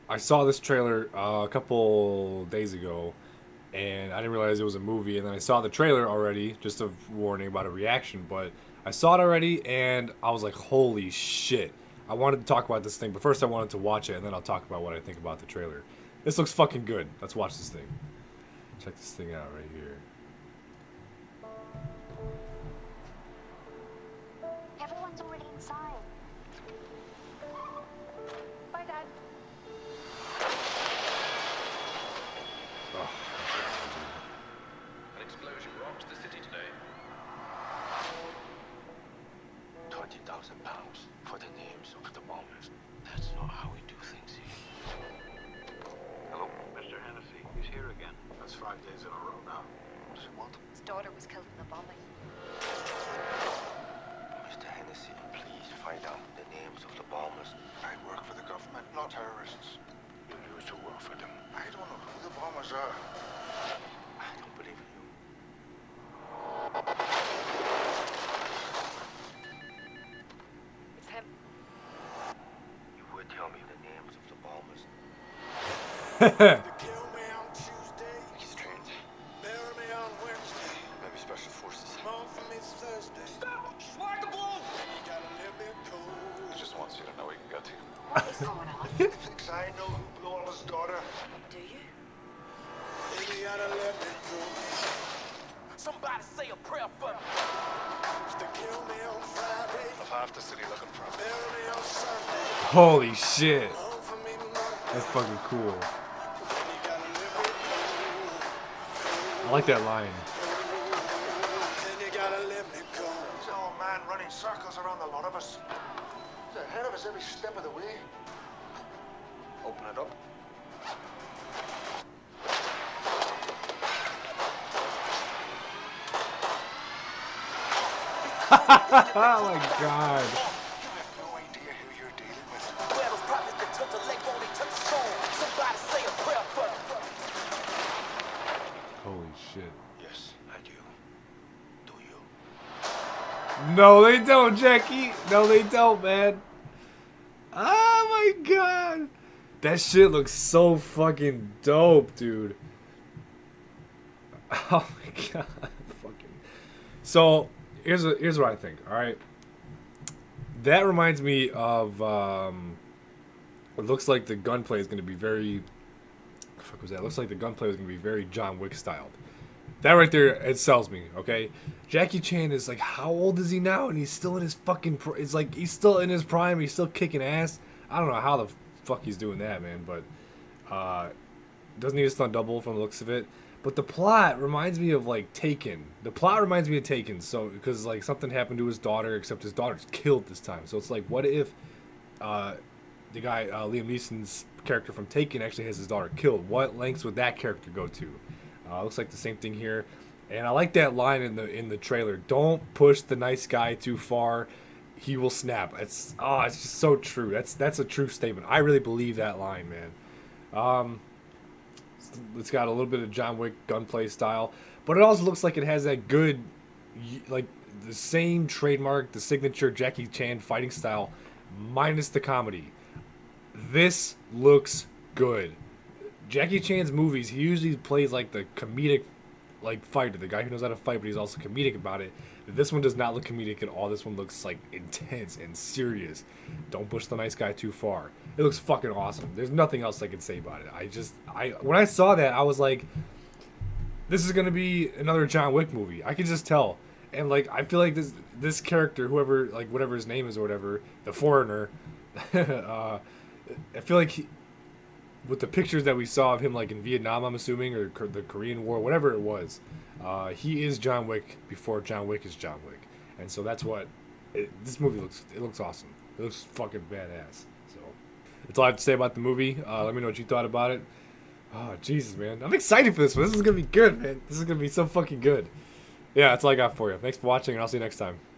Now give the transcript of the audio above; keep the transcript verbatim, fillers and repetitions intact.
I saw this trailer uh, a couple days ago, and I didn't realize it was a movie. And then I saw the trailer already, just a warning about a reaction. But I saw it already, and I was like, "Holy shit!" I wanted to talk about this thing, but first I wanted to watch it, and then I'll talk about what I think about the trailer. This looks fucking good. Let's watch this thing. Check this thing out right here. Everyone's already inside. Bye, Dad. Oh, An explosion rocks the city today. Twenty thousand pounds for the names of the bombers. That's not how we do things here. Hello, Mister Hennessy. He's here again. That's five days in a row now. What does he want? His daughter was killed in the bombing. Mister Hennessy, please find out the names of the bombers. I work for the government, not terrorists. You used to work for them. I don't know who the bombers are. I don't believe in you. It's him. You would tell me the names of the bombers. Kill me on Tuesday. He's trained. Bury me on Wednesday. Maybe special forces. Mourn for me Thursday. Stop! Slide the ball! You gotta let me go. He just wants you to know he can get to you. What is going on? Thinks I know who blew all his daughter. Do you? You gotta let me go. Somebody say a prayer for me. Used to kill me on Friday. Of half the city looking for him. Bury me on Sunday. holy shit! Mourn for me Monday. That's fucking cool. Then you gotta let me go. I like that line. Then you gotta let me go. He's an old man running circles around the lot of us. He's ahead of us every step of the way. Open it up. Oh my god. You have no idea who you're dealing with. Where those prophets that touch the leg won't touch the soul. Somebody say a prayer for me. Holy shit. Yes, I do. Do you? No, they don't, Jackie. No, they don't, man. Oh my god. That shit looks so fucking dope, dude. Oh my god. Fucking. So, here's a, here's what I think, alright? That reminds me of, um, it looks like the gunplay is going to be very, what the fuck was that? It looks like the gunplay is going to be very John Wick styled. That right there, it sells me, okay? Jackie Chan is like, how old is he now? And he's still in his fucking, pr it's like, he's still in his prime, he's still kicking ass. I don't know how the fuck he's doing that, man, but, uh, doesn't need a stunt double from the looks of it. But the plot reminds me of, like, Taken. The plot reminds me of Taken, so, because, like, something happened to his daughter, except his daughter's killed this time. So it's like, what if, uh, the guy, uh, Liam Neeson's character from Taken actually has his daughter killed? What lengths would that character go to? Uh, looks like the same thing here, and I like that line in the in the trailer. Don't push the nice guy too far; he will snap. It's oh, it's just so true. That's that's a true statement. I really believe that line, man. Um, it's got a little bit of John Wick gunplay style, but it also looks like it has that good, like the same trademark, the signature Jackie Chan fighting style, minus the comedy. This looks good. Jackie Chan's movies, he usually plays like the comedic, like fighter, the guy who knows how to fight, but he's also comedic about it. This one does not look comedic at all. This one looks like intense and serious. Don't push the nice guy too far. It looks fucking awesome. There's nothing else I can say about it. I just, I when I saw that, I was like, this is gonna be another John Wick movie. I could just tell. And like, I feel like this this character, whoever, like whatever his name is or whatever, the foreigner, uh, I feel like he, with the pictures that we saw of him, like in Vietnam, I'm assuming, or the Korean War, whatever it was, uh, he is John Wick before John Wick is John Wick, and so that's what it, this movie looks. It looks awesome. It looks fucking badass. So that's all I have to say about the movie. Uh, let me know what you thought about it. Oh Jesus, man, I'm excited for this one. This is gonna be good, man. This is gonna be so fucking good. Yeah, that's all I got for you. Thanks for watching, and I'll see you next time.